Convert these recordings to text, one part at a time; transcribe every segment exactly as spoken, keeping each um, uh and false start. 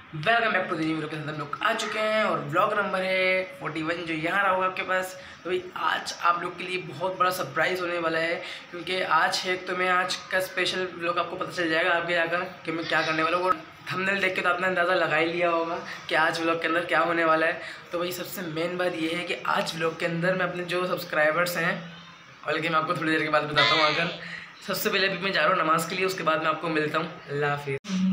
Welcome back to the new video के साथ हम लोग आ चुके हैं और ब्लॉग नंबर है इकतालीस जो यहाँ रहा होगा आपके पास। तो भाई आज आप लोग के लिए बहुत बड़ा सरप्राइज़ होने वाला है, क्योंकि आज है तो मैं आज का स्पेशल ब्लॉग आपको पता चल जाएगा आगे जाकर कि मैं क्या करने वाला हूँ। और थंबनेल देख के तो आपने अंदाज़ा लगा ही लिया होगा कि आज ब्लॉग के अंदर क्या होने वाला है। तो भाई सबसे मेन बात ये है कि आज ब्लॉग के अंदर मैं अपने जो सब्सक्राइबर्स हैं, बल्कि मैं आपको थोड़ी देर के बाद बताता हूँ आकर। सबसे पहले अभी मैं जा रहा हूँ नमाज़ के लिए, उसके बाद मैं आपको मिलता हूँ। अल्लाह हाफिज़।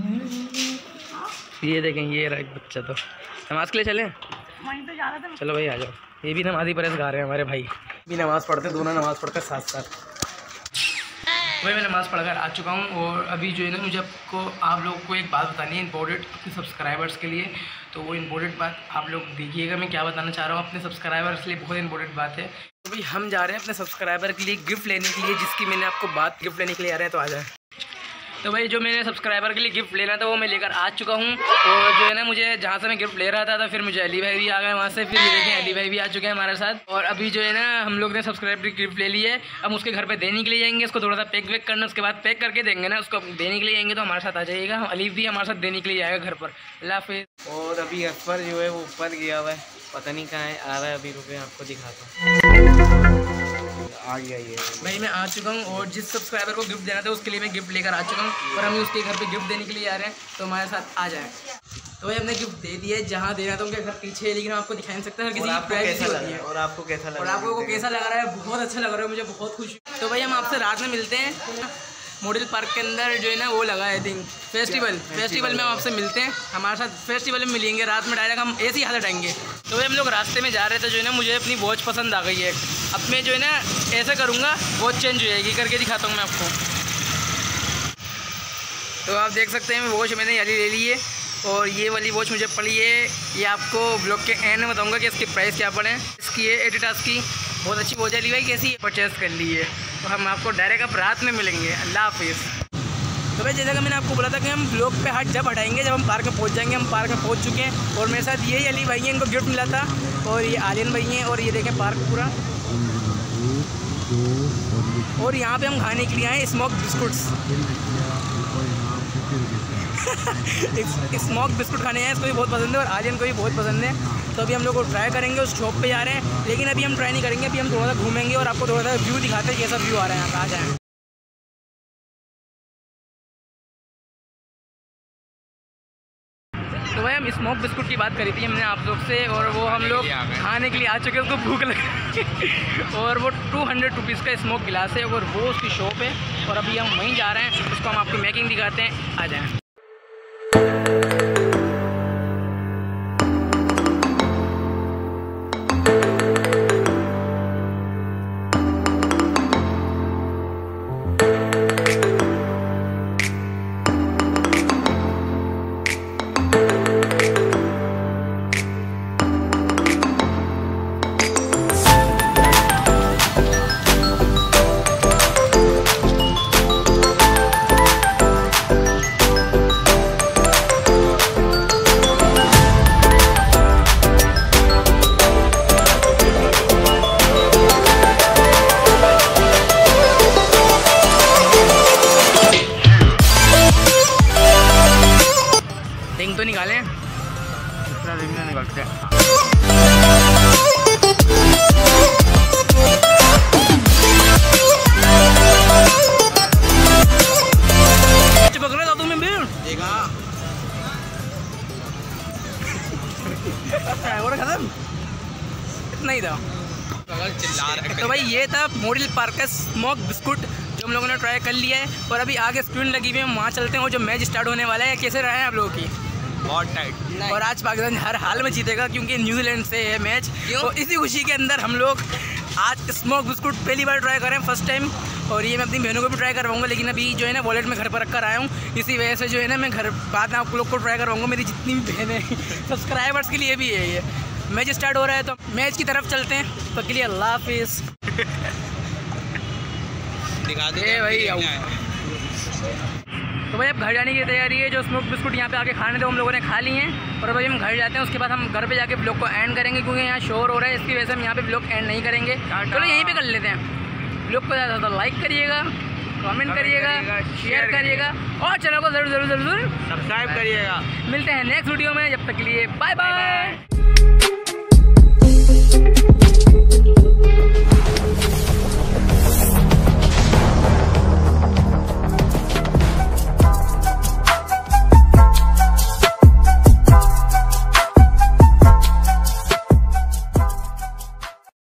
ये देखें, ये रहा एक बच्चा। तो नमाज़ के लिए चलें? वहीं पे जा रहा था। चलो भाई आ जाओ। ये भी नमाज़ी परहेज़गार रहे हैं हमारे भाई, भी नमाज़ पढ़ते, दोनों नमाज़ पढ़ते साथ साथ। वही मैं नमाज़ पढ़कर आ चुका हूँ और अभी जो है ना मुझे आपको आप लोगों को एक बात बतानी है इम्पोर्टेंट अपने सब्सक्राइबर्स के लिए। तो वो इम्पोर्टेंट बात आप लोग देखिएगा मैं क्या बताना चाह रहा हूँ अपने सब्सक्राइबर्स के लिए, बहुत इंपॉर्टेंट बात है। तो भाई हम जा रहे हैं अपने सब्सक्राइबर के लिए गिफ्ट लेने के लिए, जिसकी मैंने आपको बात गिफ्ट लेने के लिए आ रहे हैं। तो आ जाए। तो भाई जो मैंने सब्सक्राइबर के लिए गिफ्ट लेना था वो मैं लेकर आ चुका हूँ। और जो है ना मुझे जहाँ से मैं गिफ्ट ले रहा था, तो फिर मुझे अली भाई भी आ गए वहाँ से। फिर ये देखें अली भाई भी आ चुके हैं हमारे साथ। और अभी जो है ना हम लोग ने सब्सक्राइबर की गिफ्ट ले ली है, अब उसके घर पे देने के लिए जाएंगे। उसको थोड़ा सा पैक वैक करना, उसके बाद पैक करके देंगे ना उसको देने के लिए जाएंगे। तो हमारे साथ आ जाइएगा, अली भी हमारे साथ देने के लिए आएगा घर पर। अल्लाह हाफिज़। और अभी अकबर जो है वो ऊपर गया हुआ है, पता नहीं कहाँ है, आ रहा है अभी। रुपये आपको दिखाता हूँ। आ गया ये भाई मैं आ चुका हूँ और जिस सब्सक्राइबर को गिफ्ट देना था उसके लिए मैं गिफ्ट लेकर आ चुका हूँ और हम उसके घर पे गिफ्ट देने के लिए आ रहे हैं। तो हमारे साथ आ जाए। तो भाई हमने गिफ्ट दे दिया है, जहाँ देना था उनके घर पीछे है, लेकिन हम आपको दिखा नहीं सकते, हर किसी की प्राइवेसी होती है। और आपको कैसा लगा? और आपको को कैसा लग रहा है? बहुत अच्छा लग रहा है, मुझे बहुत खुशी। तो भाई हम आपसे रात में मिलते हैं मॉडल पार्क के अंदर, जो है ना वो लगा है थिंक फेस्टिवल फेस्टिवल में हम आपसे मिलते हैं। हमारे साथ फेस्टिवल में मिलेंगे रात में, डायरेक्ट हम ऐसे ही हाथ हटाएंगे। तो भाई हम लोग रास्ते में जा रहे थे, जो है ना मुझे अपनी वॉच पसंद आ गई है। अब मैं जो है ना ऐसे करूँगा, वॉच चेंज हो जाएगी, करके दिखाता हूँ मैं आपको। तो आप देख सकते हैं वॉच मैंने यारी ले ली है और ये वाली वॉच मुझे पड़ी है। ये आपको ब्लॉग के एंड में बताऊँगा कि इसकी प्राइस क्या पड़े। इसकी है एडिडास की, बहुत अच्छी वॉच है। ली भाई कैसी परचेज़ कर ली है। तो हम आपको डायरेक्ट अब रात में मिलेंगे। अल्लाह हाफिज़। तो भाई जैसा कि मैंने आपको बोला था कि हम ब्लॉग पे हाथ जब हटाएंगे जब हम पार्क में पहुंच जाएंगे। हम पार्क में पहुंच चुके हैं और मेरे साथ यही अली भाई हैं, इनको गिफ्ट मिला था। और ये आर्यन भाई हैं और ये देखें पार्क पूरा। और यहाँ पे हम खाने के लिए आए स्मोक बिस्कुट्स। स्मोक बिस्कुट खाने हैं, इसको भी बहुत पसंद है और आर्यन को भी बहुत पसंद है। तो अभी हम लोग को ट्राई करेंगे, उस शॉप पे जा रहे हैं। लेकिन अभी हम ट्राई नहीं करेंगे, अभी हम थोड़ा सा घूमेंगे और आपको थोड़ा सा व्यू दिखाते हैं कैसा व्यू आ रहा है यहाँ का। आ जाए। तो भाई हम स्मोक बिस्कुट की बात करी थी हमने आप लोग से, और वो हम लोग खाने के लिए आ चुके हैं। उसको भूख लगी और वो टू हंड्रेड रुपीज़ का स्मोक गिलास है और वो उसकी शॉप है। और अभी हम वहीं जा रहे हैं, उसको हम आपको मेकिंग दिखाते हैं। आ जाएँ। रिंग तो निकालें, दूसरा रिंग में निकलते हैं। चिपक रहा था तुम्हें भी देखा खत्म इतना ही था। चिल्ला रहा है। तो भाई ये था मॉडल पार्क का स्मोक बिस्कुट जो हम लोगों ने ट्राई कर लिया है। और अभी आगे स्क्रीन लगी हुई है, वहाँ चलते हैं। और जो मैच स्टार्ट होने वाला है, कैसे रहे हैं आप लोगों की? बहुत टाइट। और आज पाकिस्तान हर हाल में जीतेगा क्योंकि न्यूजीलैंड से है मैच। तो इसी खुशी के अंदर हम लोग आज स्मोक बिस्कुट पहली बार ट्राई कर रहे हैं, फर्स्ट टाइम। और ये मैं अपनी बहनों को भी ट्राई करवाऊंगा, लेकिन अभी जो है ना वॉलेट में घर पर रख कर आया हूँ। इसी वजह से जो है ना मैं घर बाद में आप लोग को ट्राई करवाऊँगा। मेरी जितनी भी बहनें सब्सक्राइबर्स के लिए भी है ये। मैच स्टार्ट हो रहा है तो मैच की तरफ चलते हैं। तो के लिए अल्लाह हाफिज़। दिखा दे भाई आओ। तो भाई अब घर जाने की तैयारी है। जो स्मोक बिस्कुट यहाँ पे आके खाने थे हम लोगों ने खा लिए हैं। और भाई हम घर जाते हैं, उसके बाद हम घर पे जाके ब्लॉग को एंड करेंगे क्योंकि यहाँ शोर हो रहा है। इसकी वजह से हम यहाँ पे ब्लॉग एंड नहीं करेंगे। चलो यहीं पे कर लेते हैं। ब्लॉग को ज़्यादा ज़्यादा लाइक करिएगा कमेंट करिएगा, शेयर करिएगा और चैनल को जरूर जरूर जरूर सब्सक्राइब करिएगा। मिलते हैं नेक्स्ट वीडियो में, जब तक के लिए बाय बाय।